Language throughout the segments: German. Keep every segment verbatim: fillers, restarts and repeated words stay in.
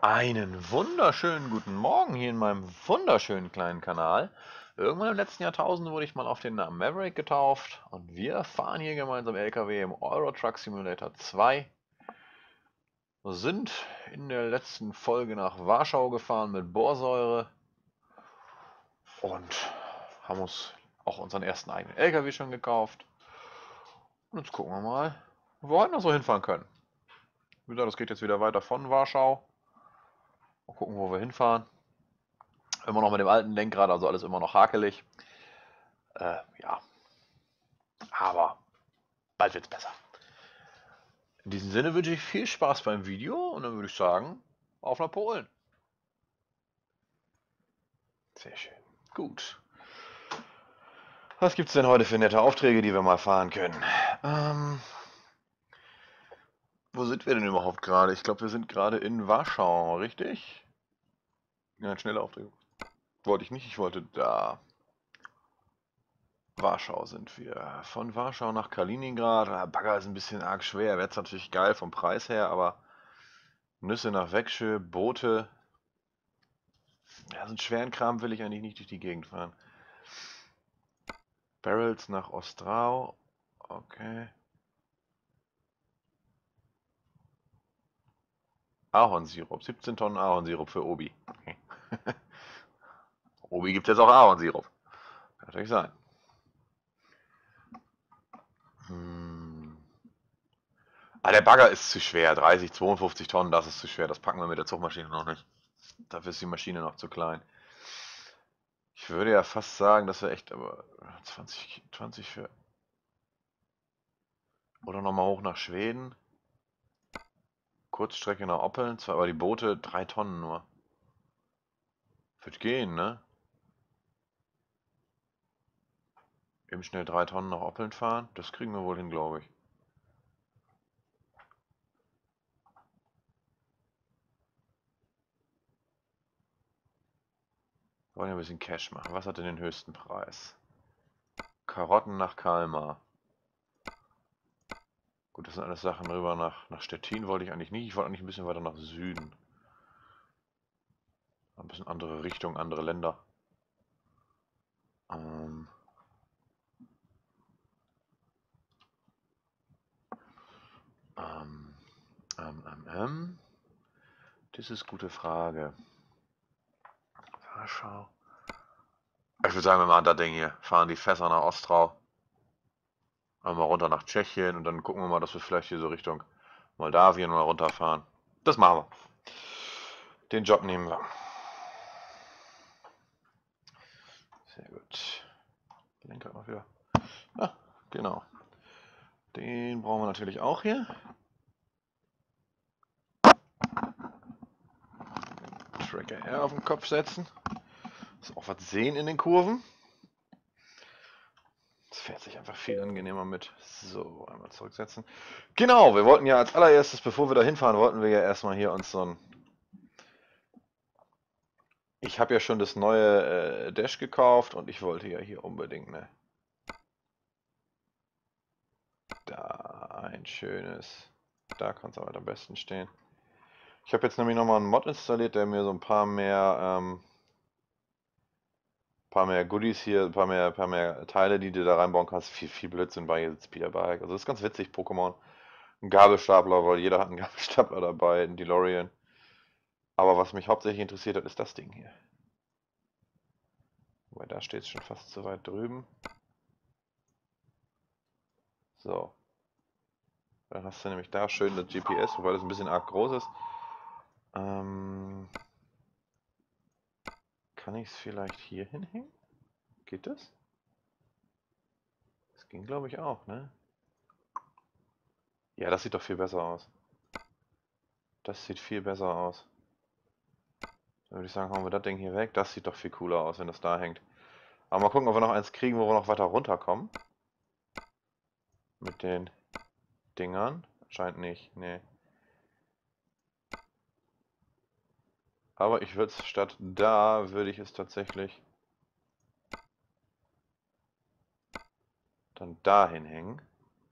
Einen wunderschönen guten Morgen hier in meinem wunderschönen kleinen Kanal. Irgendwann im letzten Jahrtausend wurde ich mal auf den Namen Maverick getauft und wir fahren hier gemeinsam L K W im Euro Truck Simulator zwei. Wir sind in der letzten Folge nach Warschau gefahren mit Borsäure und haben uns auch unseren ersten eigenen L K W schon gekauft. Und jetzt gucken wir mal, wo wir heute noch so hinfahren können. Wie gesagt, das geht jetzt wieder weiter von Warschau. Mal gucken, wo wir hinfahren. Immer noch mit dem alten Lenkrad, also alles immer noch hakelig. Äh, ja, aber bald wird's besser. In diesem Sinne wünsche ich viel Spaß beim Video und dann würde ich sagen, auf nach Polen. Sehr schön. Gut. Was gibt's denn heute für nette Aufträge, die wir mal fahren können? Ähm, wo sind wir denn überhaupt gerade? Ich glaube, wir sind gerade in Warschau, richtig? Ja, schnelle Aufträge. Wollte ich nicht, ich wollte da. Warschau sind wir. Von Warschau nach Kaliningrad. Ah, Bagger ist ein bisschen arg schwer. Wäre jetzt natürlich geil vom Preis her, aber Nüsse nach Växjö, Boote. Ja, so einen schweren Kram will ich eigentlich nicht durch die Gegend fahren. Barrels nach Ostrau. Okay. Ahornsirup. siebzehn Tonnen Ahornsirup für Obi. Okay. Obi gibt jetzt auch Ahornsirup. Kann natürlich sein. Hm. Ah, der Bagger ist zu schwer. dreißig, zweiundfünfzig Tonnen, das ist zu schwer. Das packen wir mit der Zugmaschine noch nicht. Dafür ist die Maschine noch zu klein. Ich würde ja fast sagen, dass wir echt aber zwanzig, zwanzig für. Oder nochmal hoch nach Schweden. Kurzstrecke nach Oppeln. Zwar aber die Boote drei Tonnen nur. Wird gehen, ne? Eben schnell drei Tonnen nach Oppeln fahren. Das kriegen wir wohl hin, glaube ich. Wir wollen ja ein bisschen Cash machen. Was hat denn den höchsten Preis? Karotten nach Kalmar. Gut, das sind alles Sachen rüber nach, nach Stettin wollte ich eigentlich nicht. Ich wollte eigentlich ein bisschen weiter nach Süden. Ein bisschen andere Richtung, andere Länder. Ähm, ähm, ähm, ähm, ähm. Das ist eine gute Frage. Warschau. Ich würde sagen, wir machen das Ding hier. Fahren die Fässer nach Ostrau. Einmal runter nach Tschechien und dann gucken wir mal, dass wir vielleicht hier so Richtung Moldawien mal runterfahren. Das machen wir. Den Job nehmen wir. Sehr gut. Lenkrad noch wieder. Ah, genau. Den brauchen wir natürlich auch hier. Tracker R auf den Kopf setzen. Muss auch was sehen in den Kurven. Das fährt sich einfach viel angenehmer mit. So, einmal zurücksetzen. Genau, wir wollten ja als allererstes, bevor wir da hinfahren, wollten wir ja erstmal hier uns so ein. Ich habe ja schon das neue äh, Dash gekauft und ich wollte ja hier unbedingt ne. Da ein schönes. Da kann es aber am besten stehen. Ich habe jetzt nämlich nochmal einen Mod installiert, der mir so ein paar mehr, ähm, paar mehr Goodies hier, ein paar mehr, paar mehr Teile, die du da reinbauen kannst. Viel, viel Blödsinn bei jetzt Speederbike. Also das ist ganz witzig, Pokémon. Ein Gabelstapler, weil jeder hat einen Gabelstapler dabei, ein DeLorean. Aber was mich hauptsächlich interessiert hat, ist das Ding hier. Weil da steht es schon fast zu weit drüben. So. Dann hast du nämlich da schön das G P S, wobei das ein bisschen arg groß ist. Ähm, kann ich es vielleicht hier hinhängen? Geht das? Das ging, glaube ich, auch, ne? Ja, das sieht doch viel besser aus. Das sieht viel besser aus. Dann würde ich sagen, hauen wir das Ding hier weg. Das sieht doch viel cooler aus, wenn das da hängt. Aber mal gucken, ob wir noch eins kriegen, wo wir noch weiter runterkommen. Mit den Dingern. Scheint nicht, ne. Aber ich würde es statt da, würde ich es tatsächlich dann dahin hängen.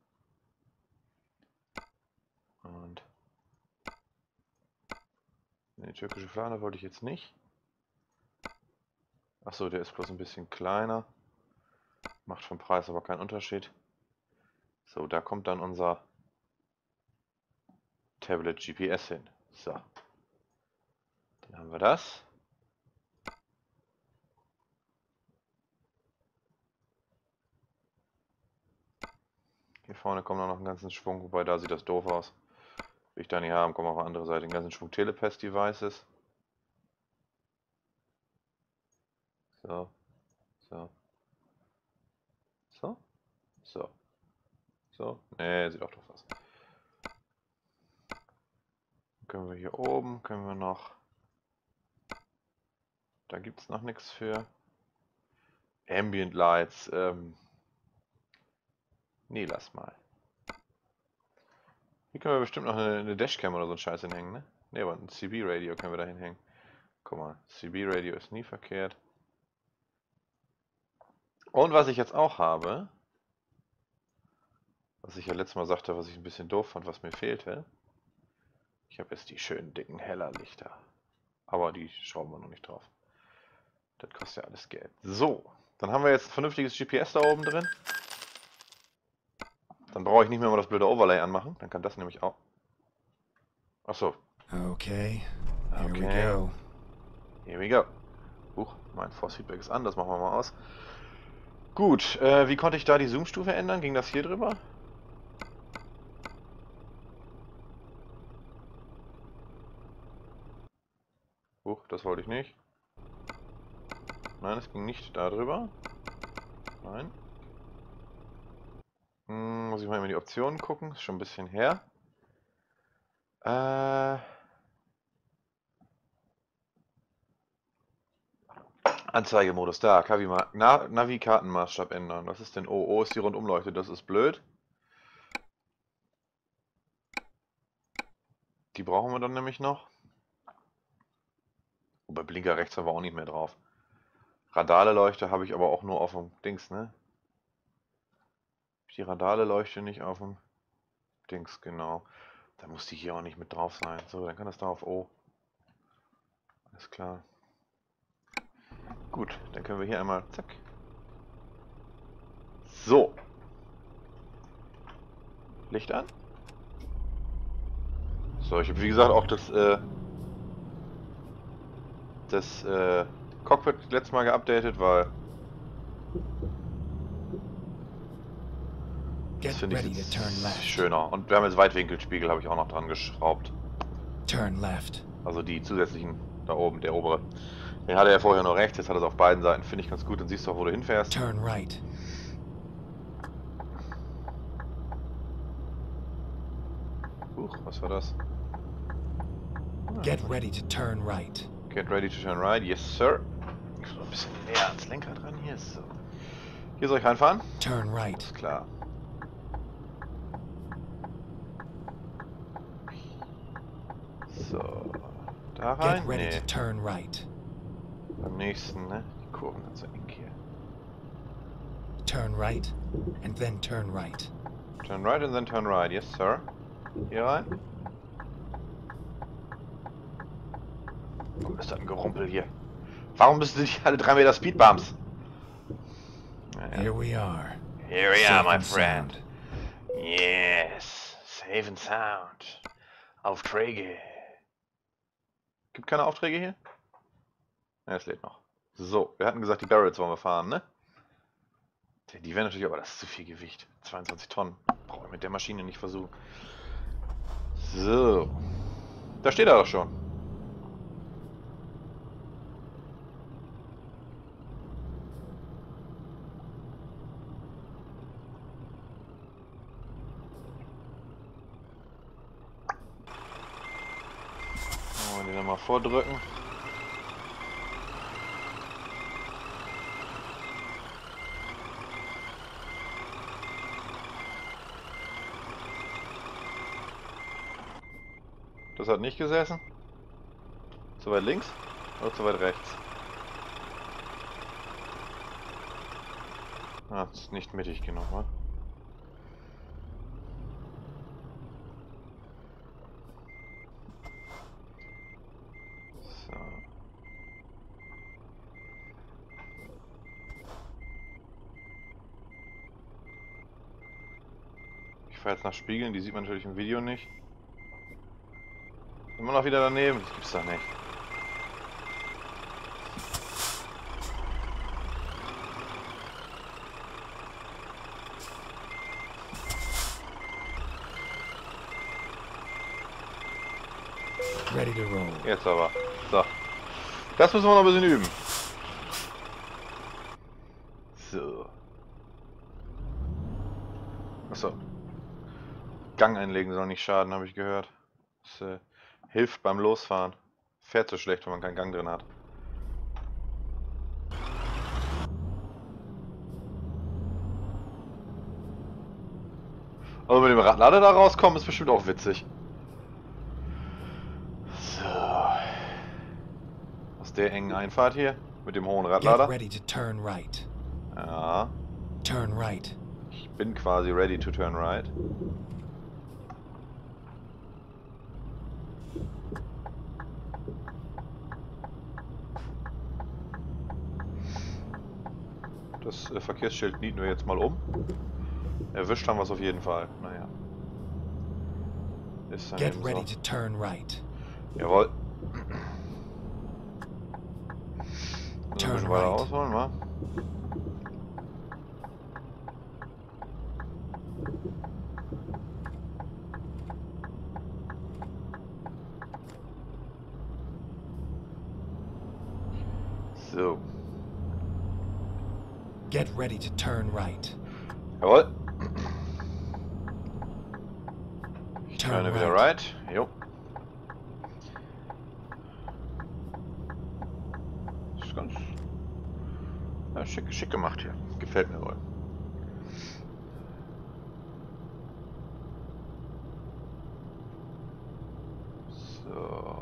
Und Ne, türkische Fahne wollte ich jetzt nicht. Achso, der ist bloß ein bisschen kleiner. Macht vom Preis aber keinen Unterschied. So, da kommt dann unser Tablet G P S hin. So. Dann haben wir das. Hier vorne kommt noch einen ganzen Schwung, wobei da sieht das doof aus. Will ich da nicht haben, kommen auf die andere Seite den ganzen Schwung Telepath-Devices. So. So. So. So. So. Ne, sieht auch doof aus. Dann können wir hier oben, können wir noch... Da gibt es noch nichts für. Ambient Lights, ähm... Nee, lass mal. Hier können wir bestimmt noch eine, eine Dashcam oder so ein Scheiß hinhängen, ne? Ne, aber ein C B-Radio können wir da hinhängen. Guck mal, C B-Radio ist nie verkehrt. Und was ich jetzt auch habe, was ich ja letztes Mal sagte, was ich ein bisschen doof fand, was mir fehlte. Ich habe jetzt die schönen dicken Hellerlichter. Aber die schrauben wir noch nicht drauf. Das kostet ja alles Geld. So, dann haben wir jetzt ein vernünftiges G P S da oben drin. Dann brauche ich nicht mehr mal das blöde Overlay anmachen. Dann kann das nämlich auch... Achso. Okay, here Okay. we go. Here we go. Huch, mein Force Feedback ist an, das machen wir mal aus. Gut, äh, wie konnte ich da die Zoom-Stufe ändern? Ging das hier drüber? Huch, das wollte ich nicht. Nein, es ging nicht da drüber. Nein. Hm, muss ich mal in die Optionen gucken, ist schon ein bisschen her. Äh... Anzeigemodus, da, Na Navi-Kartenmaßstab ändern. Was ist denn O? O ist die Rundumleuchte, das ist blöd. Die brauchen wir dann nämlich noch. Wobei Blinker rechts haben wir auch nicht mehr drauf. Radale-Leuchte habe ich aber auch nur auf dem Dings, ne? Die Radale-Leuchte nicht auf dem Dings, genau. Dann muss die hier auch nicht mit drauf sein. So, dann kann das da auf O. Alles klar. Gut, dann können wir hier einmal, zack. So. Licht an. So, ich habe wie gesagt auch das, äh, das äh, Cockpit letztes Mal geupdatet, weil das finde ich jetzt schöner. Und wir haben jetzt Weitwinkelspiegel, habe ich auch noch dran geschraubt. Turn left. Also die zusätzlichen da oben, der obere. Den hatte er vorher nur rechts, jetzt hat er es auf beiden Seiten. Finde ich ganz gut, dann siehst du auch, wo du hinfährst. Turn right. Huch, was war das? Ah, Get ready to turn right. Get ready to turn right, yes sir. Ich muss noch ein bisschen näher ans Lenkrad ran, hier ist so. Hier soll ich reinfahren? Turn right. Ist klar. So, da rein? Get ready Nee. to turn right. Beim nächsten, ne? Die Kurven sind so eng hier. Turn right and then turn right. Turn right and then turn right, yes sir. Hier rein. Warum ist das ein Gerumpel hier? Warum müssen die alle drei Meter Speedbumps? Naja. Here we are. Here we are, Safe my and friend. sound. Yes, safe and sound. Aufträge. Gibt keine Aufträge hier? Ja, es lädt noch. So, wir hatten gesagt, die Barrels wollen wir fahren, ne? Die wären natürlich, aber das ist zu viel Gewicht. zweiundzwanzig Tonnen. Brauche ich mit der Maschine nicht versuchen. So. Da steht er doch schon. Wollen wir den nochmal vordrücken. Das hat nicht gesessen. Zu weit links oder zu weit rechts? Ah, das ist nicht mittig genug, wa? fahre jetzt nach Spiegeln, die sieht man natürlich im Video nicht. Immer noch wieder daneben, das gibt's doch nicht. Ready to roll. Jetzt aber. So. Das müssen wir noch ein bisschen üben. So. Achso. Gang einlegen soll nicht schaden, habe ich gehört. Das äh, hilft beim Losfahren. Fährt so schlecht, wenn man keinen Gang drin hat. Aber mit dem Radlader da rauskommen ist bestimmt auch witzig. So. Aus der engen Einfahrt hier mit dem hohen Get Radlader. ready to turn right. Ja. Turn right. Ich bin quasi ready to turn right. Das äh, Verkehrsschild nieten wir jetzt mal um. Erwischt haben wir es auf jeden Fall. Naja. Ist dann Get eben ready so. to turn right. Jawohl. Ein Turn bisschen weiter right. ausholen, wa? So. Get ready to turn right. Jawohl. Ich Turn turne wieder right. right. Jo. Ist ganz ja, schick, schick gemacht hier. Gefällt mir wohl. So.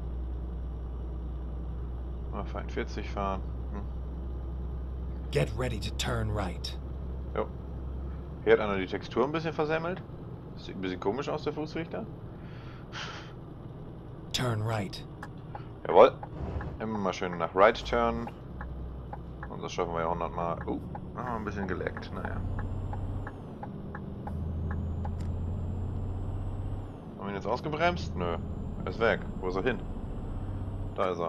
Mal auf einundvierzig fahren. Hm. Get ready to turn right. Jo. Hier hat einer die Textur ein bisschen versemmelt. Sieht ein bisschen komisch aus, der Fußrichter. Turn right. Jawohl. Immer mal schön nach right turn. Und das schaffen wir ja hundert Mal. Oh, ah, ein bisschen geleckt. Naja. Haben wir ihn jetzt ausgebremst? Nö. Er ist weg. Wo ist er hin? Da ist er.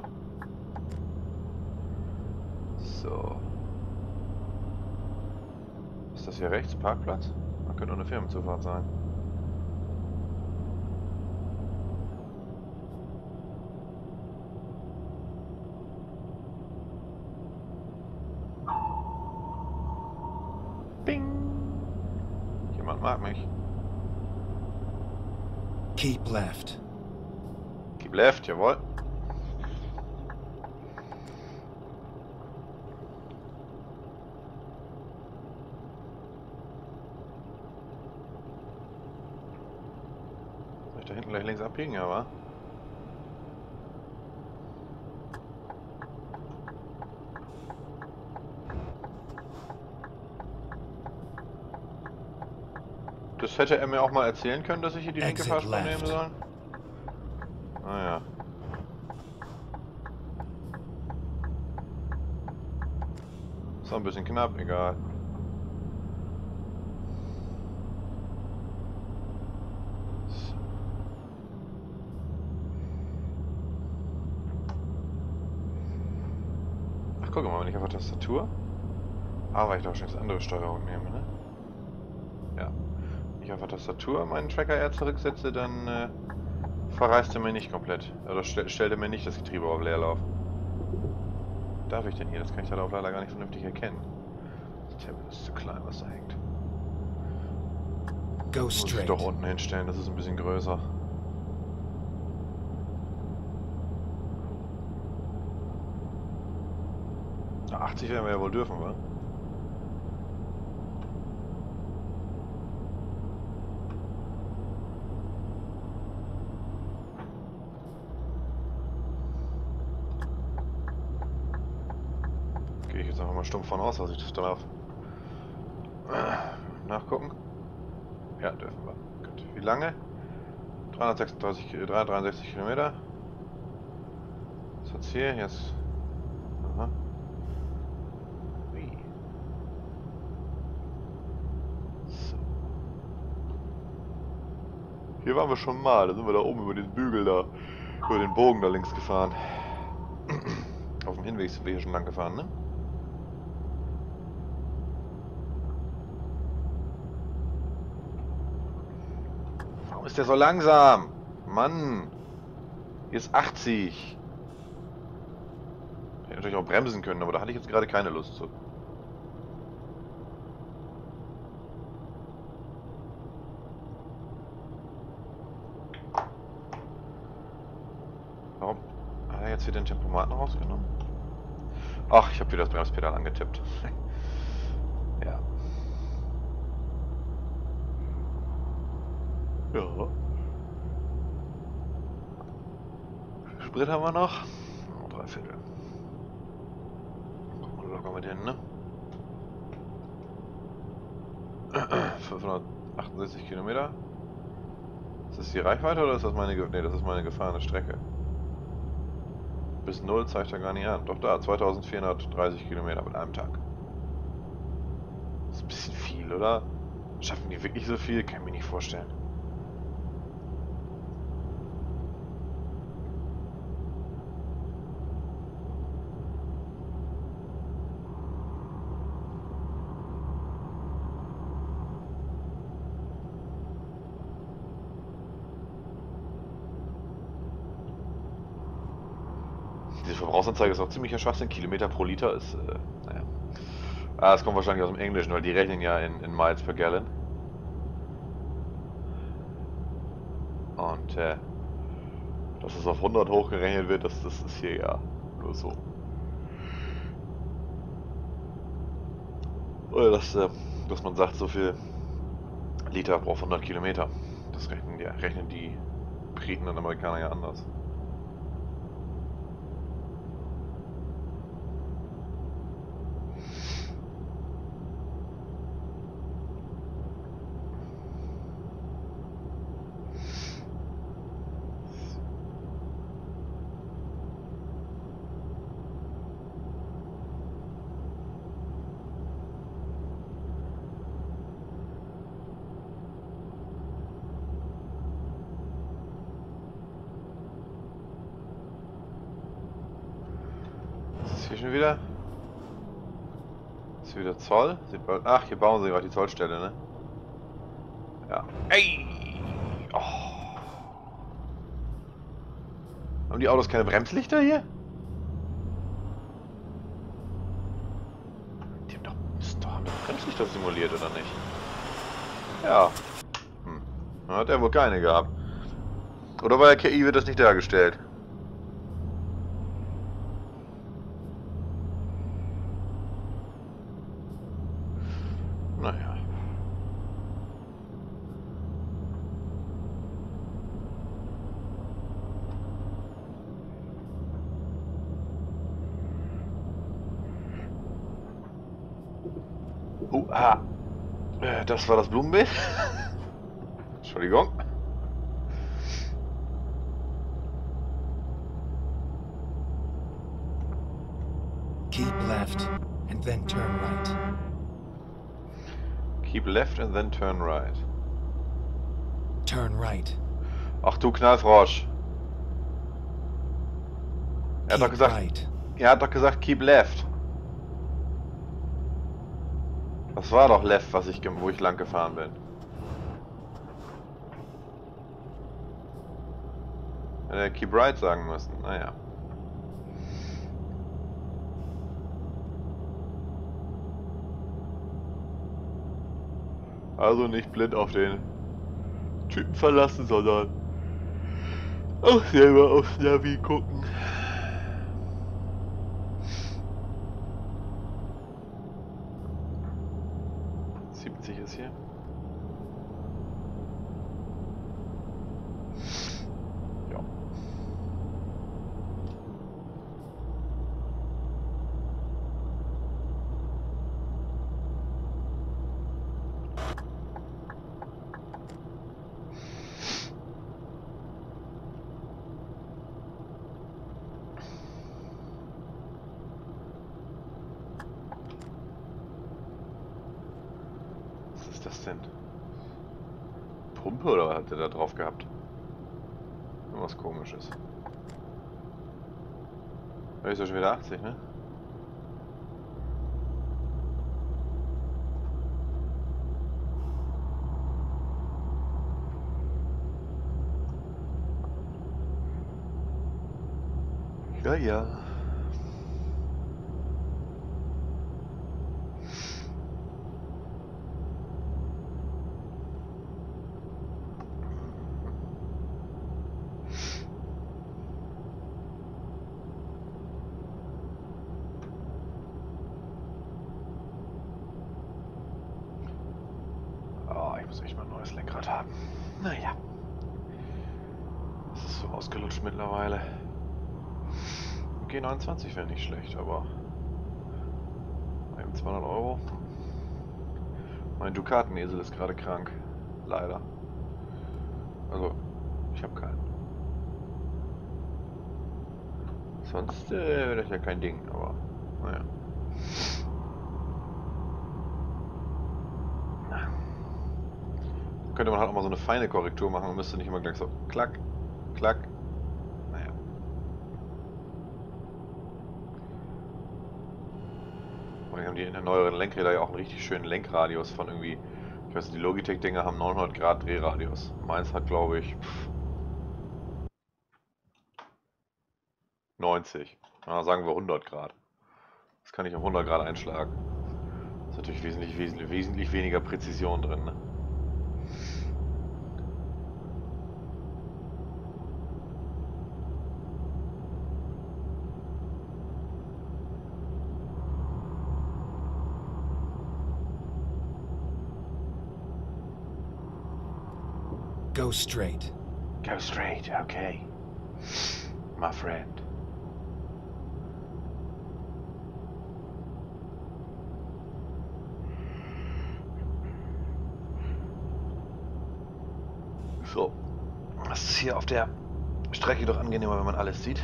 So. Ist das hier rechts? Parkplatz? Da könnte auch eine Firmenzufahrt sein. Bing! Jemand mag mich. Keep left. Keep left, jawohl. Soll ich da hinten gleich links abbiegen, ja, wa? Das hätte er mir auch mal erzählen können, dass ich hier die linke Exit Fahrspur nehmen left. soll. Naja. Ist auch ein bisschen knapp, egal. So. Ach, guck mal, wenn ich auf der Tastatur. Ah, weil ich doch schon jetzt andere Steuerung nehme, ne? Ja. Wenn ich auf der Tastatur meinen Tracker eher zurücksetze, dann äh, verreißt er mir nicht komplett. Oder stell, stellt er mir nicht das Getriebe auf Leerlauf. Darf ich denn hier? Das kann ich darauf leider gar nicht vernünftig erkennen. Das Tablet ist zu klein, was da hängt. Go Muss ich straight. doch unten hinstellen, das ist ein bisschen größer. Na, achtzig werden wir ja wohl dürfen, wa? Gehe ich jetzt einfach mal stumpf von aus, dass ich das darf. Nachgucken. Ja, dürfen wir. Gut. Wie lange? dreihundertsechsunddreißig, dreihundertdreiundsechzig Kilometer. Was hat's hier? Jetzt. Aha. Wie? So. Hier waren wir schon mal. Da sind wir da oben über den Bügel da, über den Bogen da links gefahren. Auf dem Hinweg sind wir hier schon lang gefahren, ne? Warum ist der so langsam? Mann! Hier ist achtzig. Hätte natürlich auch bremsen können, aber da hatte ich jetzt gerade keine Lust zu. Warum hat er jetzt wieder den Tempomaten rausgenommen? Ach, ich habe wieder das Bremspedal angetippt. Ja. Ja. Wie viel Sprit haben wir noch? Oh, drei Viertel. Kommen wir locker mit hin, ne? fünfhundertachtundsechzig Kilometer. Ist das die Reichweite oder ist das meine... Ge ne, das ist meine gefahrene Strecke. Bis null zeigt er gar nicht an. Doch da, zweitausendvierhundertdreißig Kilometer mit einem Tag. Das ist ein bisschen viel, oder? Schaffen die wirklich so viel? Kann ich mir nicht vorstellen. Diese Verbrauchsanzeige ist auch ziemlicher Schwachsinn. Kilometer pro Liter ist, äh, naja. Ah, das kommt wahrscheinlich aus dem Englischen, weil die rechnen ja in, in Miles per Gallon. Und, äh, dass es auf hundert hochgerechnet wird, das, das ist hier ja nur so. Oder dass, äh, dass man sagt, so viel Liter braucht hundert Kilometer. Das rechnen die, rechnen die Briten und Amerikaner ja anders. Hier schon wieder? Ist hier wieder Zoll? Sieht bald... Ach, hier bauen sie gerade die Zollstelle, ne? Ja. Ey! Oh. Haben die Autos keine Bremslichter hier? Die haben doch, doch, haben doch Bremslichter simuliert, oder nicht? Ja. Hm. Dann hat er wohl keine gehabt. Oder bei der K I wird das nicht dargestellt. Naja. Uh, ah. Das war das Blumenbeet. Entschuldigung. Keep left and then turn right. Keep left and then turn right. Turn right. Ach du Knallfrosch. Er hat doch Keep gesagt, right. er hat doch gesagt, keep left. Das war doch left, was ich, wo ich lang gefahren bin. Hätte er keep right sagen müssen. Naja. Also nicht blind auf den Typen verlassen, sondern auch selber aufs Navi gucken. siebzig ist hier. Ja. Was ist das denn? Pumpe oder was hat der da drauf gehabt? Irgendwas Komisches. Da ist ja schon wieder achtzig, ne? Ja, ja. Oh, ich muss echt mal ein neues Lenkrad haben. Naja. Das ist so ausgelutscht mittlerweile. G neunundzwanzig wäre nicht schlecht, aber zweihundert Euro. Mein Ducaten-Esel ist gerade krank. Leider. Also, ich habe keinen. Sonst äh, wäre das ja kein Ding, aber naja. Könnte man halt auch mal so eine feine Korrektur machen und müsste nicht immer gleich so klack, klack. Naja. Und haben die neueren Lenkräder ja auch einen richtig schönen Lenkradius von irgendwie, ich weiß nicht, die Logitech-Dinger haben neunhundert Grad Drehradius. Meins hat, glaube ich, neunzig. Na, sagen wir hundert Grad. Das kann ich auf hundert Grad einschlagen. Das ist natürlich wesentlich, wesentlich, wesentlich weniger Präzision drin, ne? Go straight. Go straight, okay. My friend. So. Das ist hier auf der Strecke doch angenehmer, wenn man alles sieht.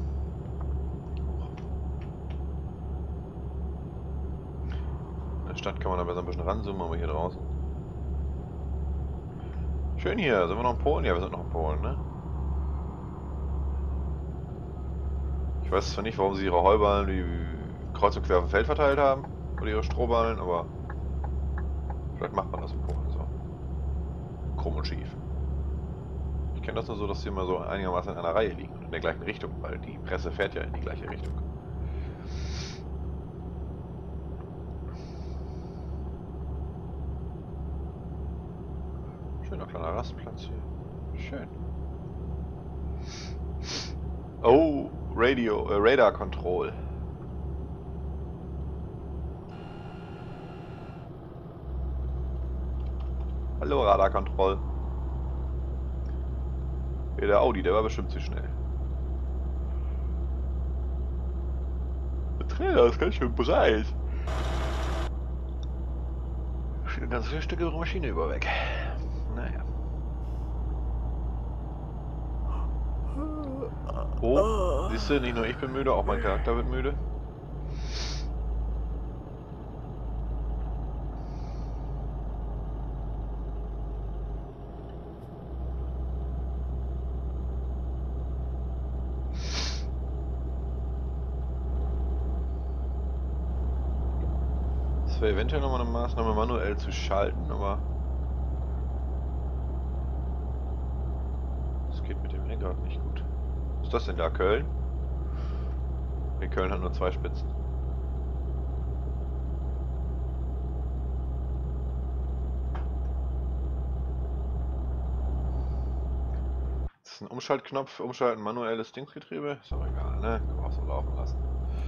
In der Stadt kann man da besser ein bisschen ranzoomen, aber hier draußen. Schön hier, sind wir noch in Polen? Ja, wir sind noch in Polen, ne? Ich weiß zwar nicht, warum sie ihre Heuballen wie kreuz und quer auf dem Feld verteilt haben, oder ihre Strohballen, aber vielleicht macht man das in Polen so. Krumm und schief. Ich kenne das nur so, dass sie immer so einigermaßen in einer Reihe liegen und in der gleichen Richtung, weil die Presse fährt ja in die gleiche Richtung. Schöner kleiner Rastplatz hier. Schön. Oh, Radio, äh, Radar Control. Hallo Radar Control. Ja, der Audi, der war bestimmt zu schnell. Der Trailer ist ganz schön breit. Steht ein ganzes Stück ihrer Maschine über weg. Naja. Oh, siehst du, nicht nur ich bin müde, auch mein Charakter wird müde. Das wäre eventuell nochmal eine Maßnahme, manuell zu schalten, aber das geht mit dem Lenkrad nicht gut. Was ist das denn da, Köln? Nee, Köln hat nur zwei Spitzen. Das ist ein Umschaltknopf, umschalten, manuelles Dingsgetriebe. Ist aber egal, ne? Kann man auch so laufen lassen.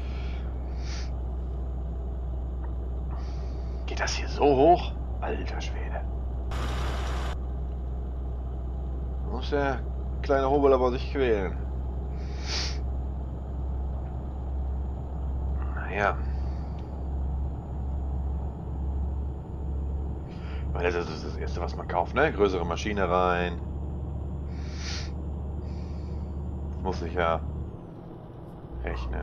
Geht das hier so hoch? Alter Schwede. Da muss der kleine Hobel aber sich quälen. Naja. Weil das ist das Erste, was man kauft, ne? Größere Maschine rein. Muss ich ja rechnen.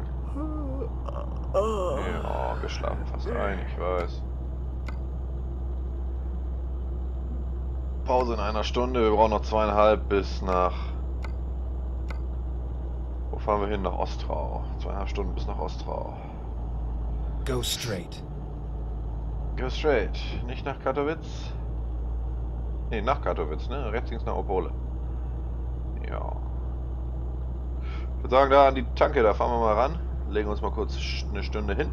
Ja, wir schlafen fast ein, ich weiß. Pause in einer Stunde. Wir brauchen noch zweieinhalb bis nach... Wo fahren wir hin? Nach Ostrau. Zweieinhalb Stunden bis nach Ostrau. Go straight. Go straight. Nicht nach Katowice. Ne, nach Katowice, ne? Rechts links nach Opole. Ja. Ich würde sagen, da an die Tanke, da fahren wir mal ran. Legen uns mal kurz eine Stunde hin.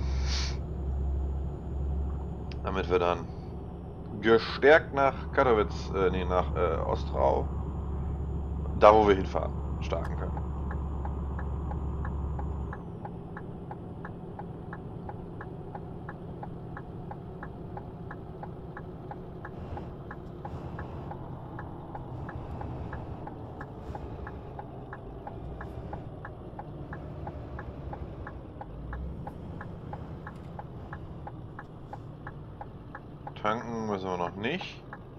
Damit wir dann gestärkt nach Katowice, äh, nee, nach äh, Ostrau, da wo wir hinfahren, starten können. Tanken müssen wir noch nicht.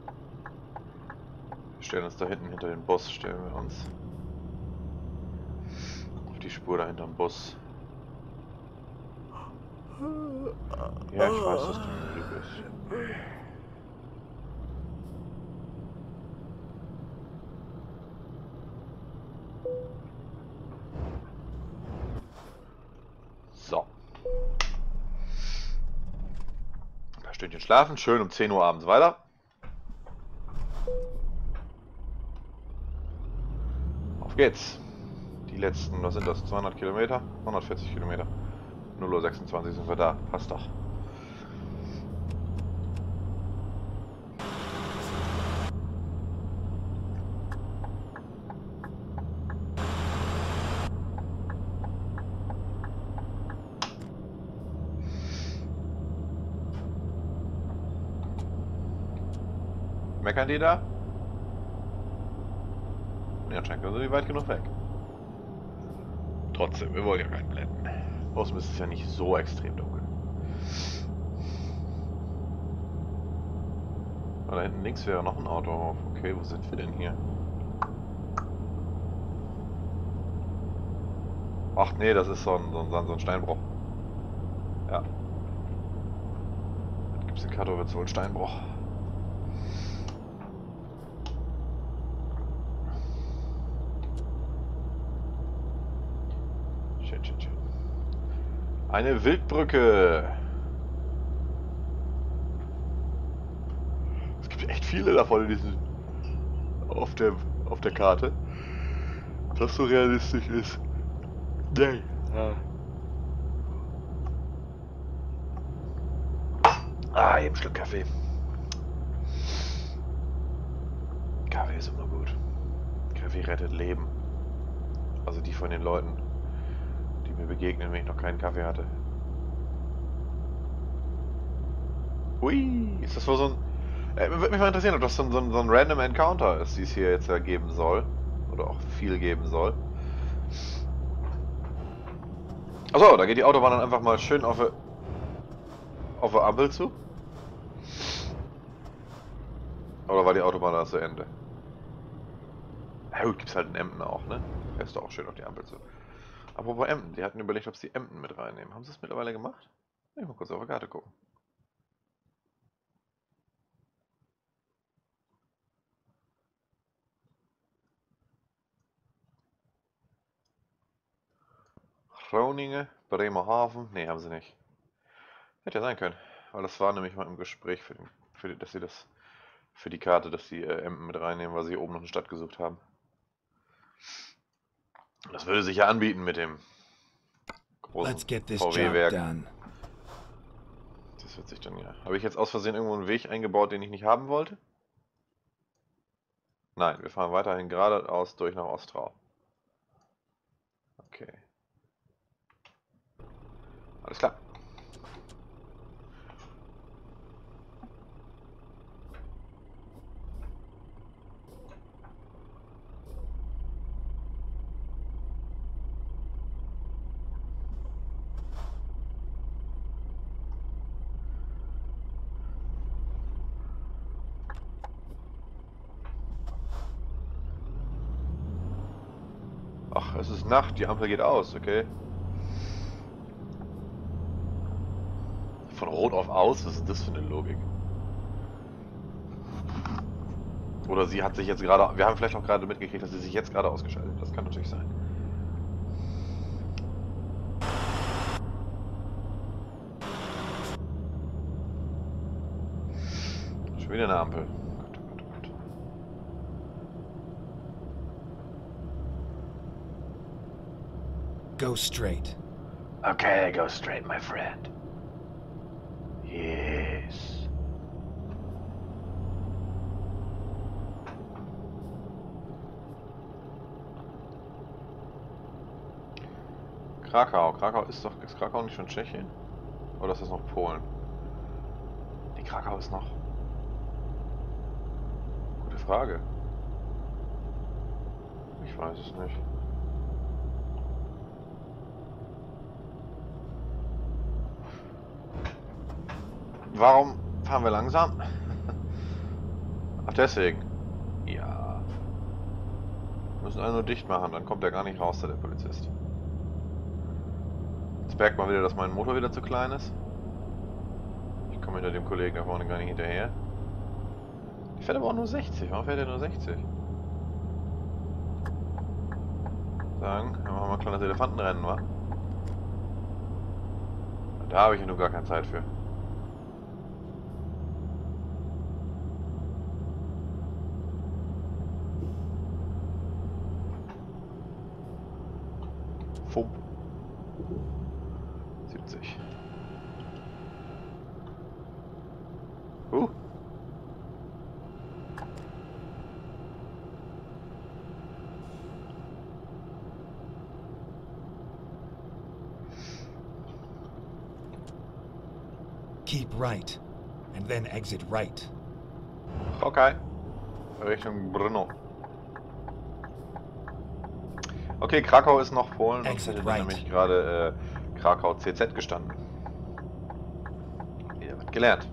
Wir stellen uns da hinten hinter den Bus, stellen wir uns auf die Spur da hinterm Bus. Ja, ich weiß, dass du müde bist. So. Stündchen schlafen, schön um zehn Uhr abends weiter. Auf geht's. Die letzten, was sind das, zweihundert Kilometer? hundertvierzig Kilometer. null Uhr sechsundzwanzig sind wir da, passt doch. Meckern die da? Ja, anscheinend sind die weit genug weg. Trotzdem, wir wollen ja keinen blenden. Außerdem ist es ja nicht so extrem dunkel. Da hinten links wäre noch ein Auto. Okay, wo sind wir denn hier? Ach nee, das ist so ein, so ein, so ein Steinbruch. Ja. Gibt es in Katowice wohl einen Steinbruch? Eine Wildbrücke. Es gibt echt viele davon in diesen auf der auf der Karte. Das so realistisch ist. Nee. Ja. Ah, eben ein Schluck Kaffee. Kaffee ist immer gut. Kaffee rettet Leben. Also die von den Leuten, die mir begegnen, wenn ich noch keinen Kaffee hatte. Hui, ist das wohl so ein... Äh, würde mich mal interessieren, ob das so ein, so, ein, so ein Random Encounter ist, die es hier jetzt ja geben soll. Oder auch viel geben soll. Achso, da geht die Autobahn dann einfach mal schön auf eine, auf eine Ampel zu. Oder war die Autobahn da zu Ende? Ja gut, gibt's halt in Emden auch, ne? Fährst du auch schön auf die Ampel zu. Apropos Emden, die hatten überlegt, ob sie Emden mit reinnehmen. Haben sie es mittlerweile gemacht? Ich mal kurz auf die Karte gucken. Groningen, Bremerhaven, ne, haben sie nicht. Hätte ja sein können, weil das war nämlich mal im Gespräch, für den, für die, dass sie das für die Karte, dass sie äh, Emden mit reinnehmen, weil sie hier oben noch eine Stadt gesucht haben. Das würde sich ja anbieten mit dem großen V W-Werk. Das wird sich dann ja. Habe ich jetzt aus Versehen irgendwo einen Weg eingebaut, den ich nicht haben wollte? Nein, wir fahren weiterhin geradeaus durch nach Ostrau. Okay. Alles klar. Ach, es ist Nacht, die Ampel geht aus, okay. Von rot auf aus, was ist das für eine Logik? Oder sie hat sich jetzt gerade... Wir haben vielleicht auch gerade mitgekriegt, dass sie sich jetzt gerade ausgeschaltet hat. Das kann natürlich sein. Schon wieder eine Ampel. Gott, oh Gott, oh Gott. Go straight. Okay, go straight, my friend. Yes. Krakau. Krakau ist doch... Ist Krakau nicht schon Tschechien? Oder ist das noch Polen? Die Krakau ist noch... Gute Frage. Ich weiß es nicht. Warum fahren wir langsam? Ach, deswegen. Ja. Wir müssen alle nur dicht machen, dann kommt er gar nicht raus, der Polizist. Jetzt merkt man wieder, dass mein Motor wieder zu klein ist. Ich komme hinter dem Kollegen da vorne gar nicht hinterher. Ich fährt aber auch nur sechzig. Warum fährt er nur sechzig? Sagen, dann machen wir mal ein kleines Elefantenrennen, wa? Da habe ich ja nur gar keine Zeit für. Fump. siebzig. Uh. Keep right, and then exit right. Okay. Richtung Brno. Okay, Krakau ist noch Polen, sonst hätte right. nämlich gerade äh, Krakau C Z gestanden. Wieder was gelernt.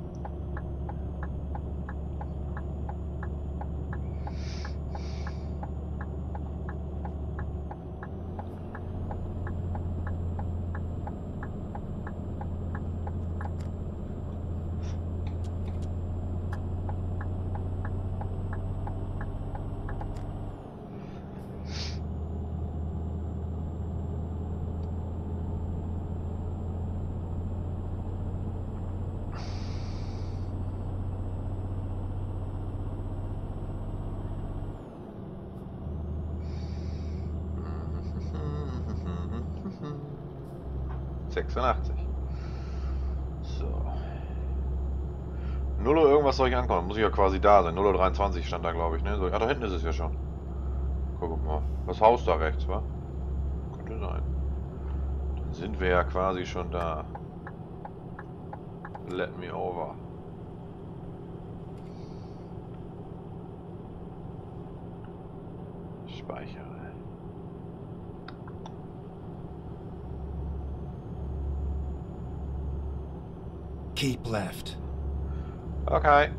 sechsundachtzig. So. null Uhr irgendwas soll ich ankommen. Muss ich ja quasi da sein. null Uhr dreiundzwanzig stand da, glaube ich. Ne? So, ja, da hinten ist es ja schon. Guck mal. Das Haus da rechts, wa? Könnte sein. Dann sind wir ja quasi schon da. Let me over. Speichere. Keep left. Okay.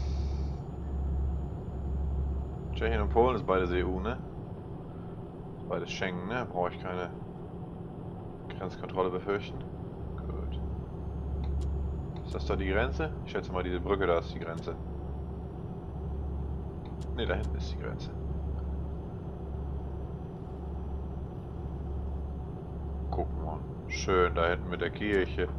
Tschechien und Polen ist beides E U, ne? Beides Schengen, ne? Brauche ich keine Grenzkontrolle befürchten. Gut. Ist das da die Grenze? Ich schätze mal, diese Brücke da ist die Grenze. Ne, da hinten ist die Grenze. Guck mal. Schön da hinten mit der Kirche.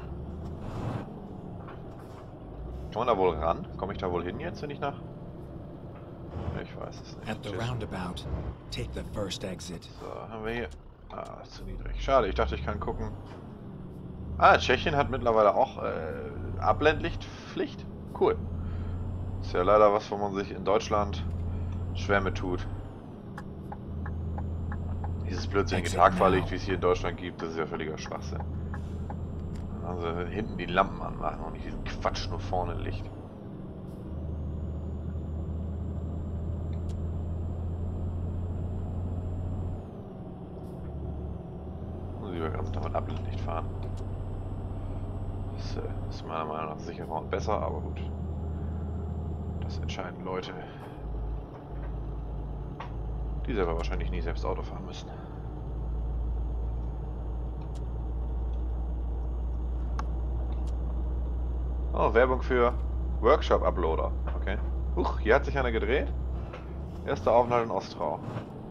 Kann man da wohl ran? Komme ich da wohl hin jetzt, wenn ich nach... Ich weiß es nicht. At the roundabout, take the first exit. So, haben wir hier... Ah, ist zu niedrig. Schade, ich dachte, ich kann gucken. Ah, Tschechien hat mittlerweile auch äh, Abblendlichtpflicht. Cool. Ist ja leider was, wo man sich in Deutschland schwer mit tut. Dieses blödsinnige Tagfahrlicht, wie es hier in Deutschland gibt, das ist ja völliger Schwachsinn. Also hinten die Lampen anmachen und nicht diesen Quatsch, nur vorne Licht. Muss ich ganz damit Abblendlicht fahren. Das äh, ist meiner Meinung nach sicherer und besser, aber gut. Das entscheiden Leute, die selber wahrscheinlich nie selbst Auto fahren müssen. Oh, Werbung für Workshop-Uploader. Okay, Huch, hier hat sich einer gedreht. Erster Aufenthalt in Ostrau.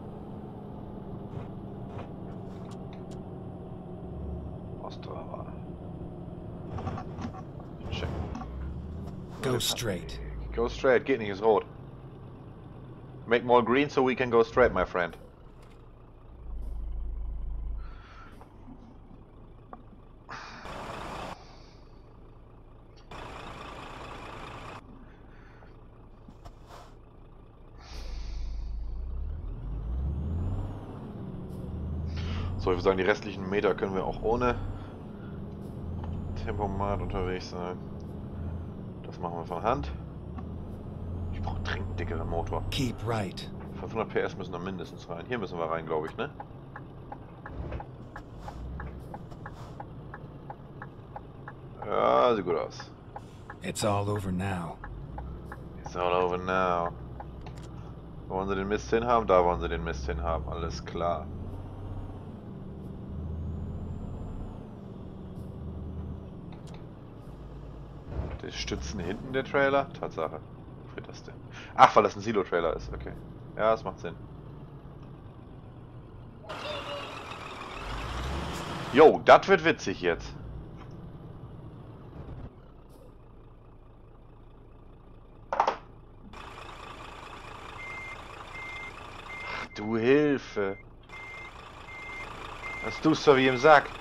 Ostrava. Check. Go straight. Go straight, geht nicht, ist rot. Make more green so we can go straight, my friend. So, ich würde sagen, die restlichen Meter können wir auch ohne Tempomat unterwegs sein. Das machen wir von Hand. Ich brauche einen dringend dickeren Motor. Keep right. fünfhundert P S müssen da mindestens rein. Hier müssen wir rein, glaube ich, ne? Ja, sieht gut aus. It's all over now. It's all over now. Wo wollen sie den Mist hinhaben? Da wollen sie den Mist hinhaben. Alles klar. Die Stützen hinten der Trailer? Tatsache. Wofür das denn? Ach, weil das ein Silo-Trailer ist. Okay. Ja, das macht Sinn. Jo, das wird witzig jetzt. Ach, du Hilfe. Das tust du wie im Sack.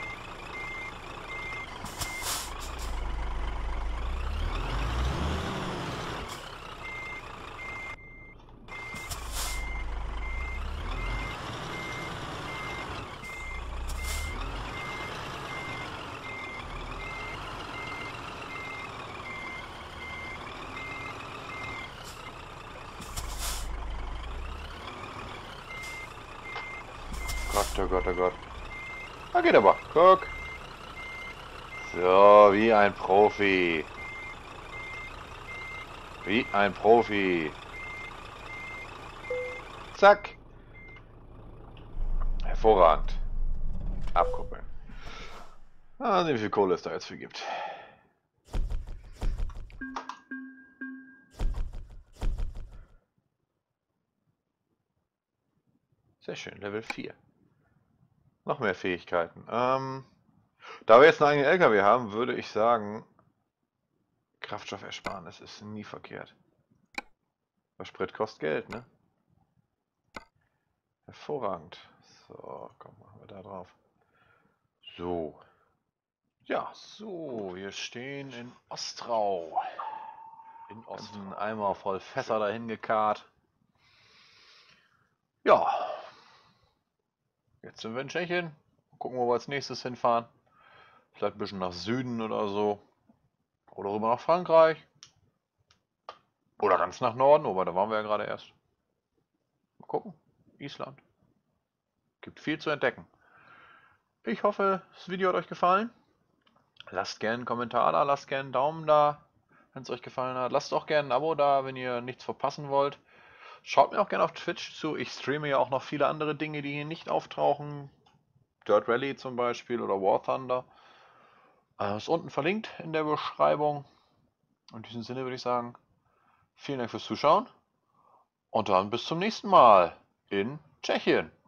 Gott, oh Gott, oh Gott. Da geht aber. Guck. So, wie ein Profi. Wie ein Profi. Zack. Hervorragend. Abkuppeln. Ah, wie viel Kohle es da jetzt für gibt. Sehr schön, Level vier. Noch mehr Fähigkeiten. Ähm, da wir jetzt einen eigenen L K W haben, würde ich sagen, Kraftstoffersparnis ist nie verkehrt. Aber Sprit kostet Geld, ne? Hervorragend. So, komm, machen wir da drauf. So. Ja, so, wir stehen in Ostrau. In Ostrau. Ein Eimer voll Fässer dahin gekarrt. Ja. Jetzt sind wir in Tschechien. Gucken, wo wir als nächstes hinfahren. Vielleicht ein bisschen nach Süden oder so. Oder rüber nach Frankreich. Oder ganz nach Norden, wobei da waren wir ja gerade erst. Mal gucken. Island. Gibt viel zu entdecken. Ich hoffe, das Video hat euch gefallen. Lasst gerne einen Kommentar da, lasst gerne einen Daumen da, wenn es euch gefallen hat. Lasst auch gerne ein Abo da, wenn ihr nichts verpassen wollt. Schaut mir auch gerne auf Twitch zu. Ich streame ja auch noch viele andere Dinge, die hier nicht auftauchen. Dirt Rally zum Beispiel oder War Thunder. Äh, ist unten verlinkt in der Beschreibung. In diesem Sinne würde ich sagen, vielen Dank fürs Zuschauen. Und dann bis zum nächsten Mal in Tschechien.